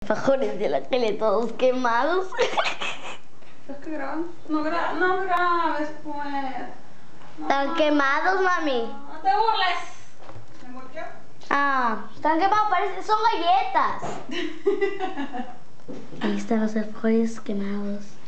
Alfajores de la tele todos quemados. ¿Estás que grabando? No grabes, pues. Están quemados, mami. No te burles. ¿Me volteó? Ah, están quemados, parece, son galletas. Ahí están los alfajores quemados.